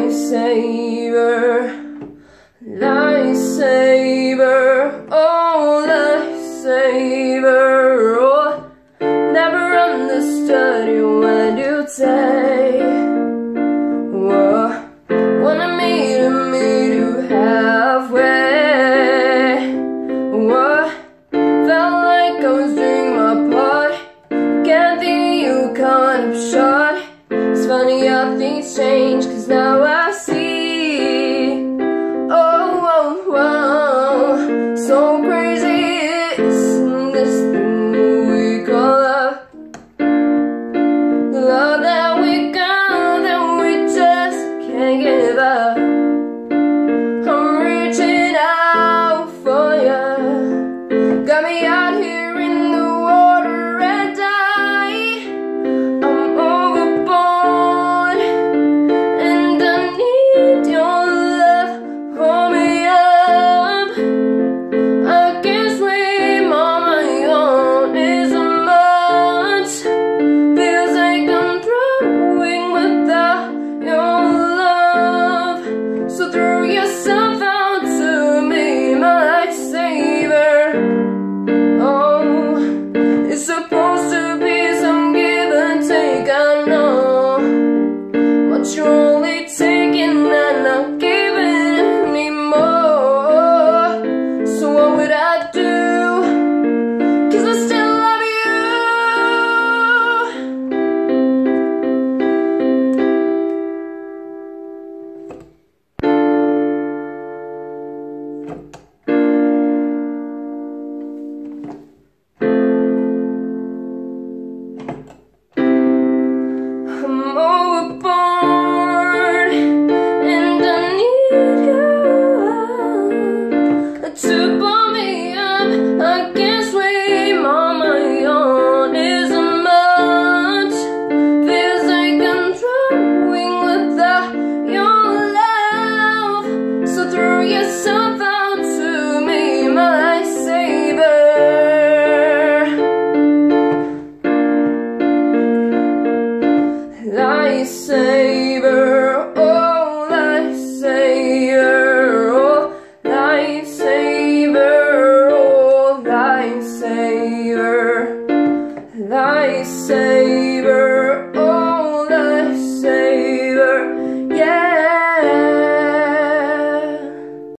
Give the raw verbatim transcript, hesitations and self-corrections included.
lifesaver, lifesaver, oh lifesaver, oh, never understood you when you say, whoa, wanted me to meet you halfway, whoa, felt like I was doing my part, can't think you caught up short. It's funny how things change, cause now I see, oh, oh, oh, so crazy is this thing we call love, the love that we got, that we just can't give up. I'm reaching out for you, got me out here in the water and I yourself out to me, my lifesaver. Oh, it's supposed to be some give and take, I know, but you're only taking and not giving anymore. So what would I do? Cause I still love you. I'm overboard and I need you to pull me up. I can't swim on my own, isn't much. Feels like I'm drowning without your love. So throw yourself out to me, my lifesaver. Lifesaver, oh lifesaver, oh lifesaver, oh lifesaver, lifesaver.